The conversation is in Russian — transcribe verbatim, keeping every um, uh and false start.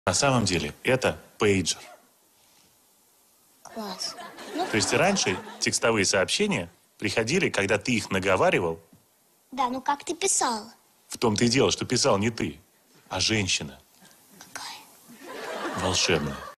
На самом деле это пейджер. Класс. Ну, То есть раньше текстовые сообщения приходили, когда ты их наговаривал. да, ну как ты писал? В том-то и дело, что писал не ты, а женщина. Какая? Волшебная.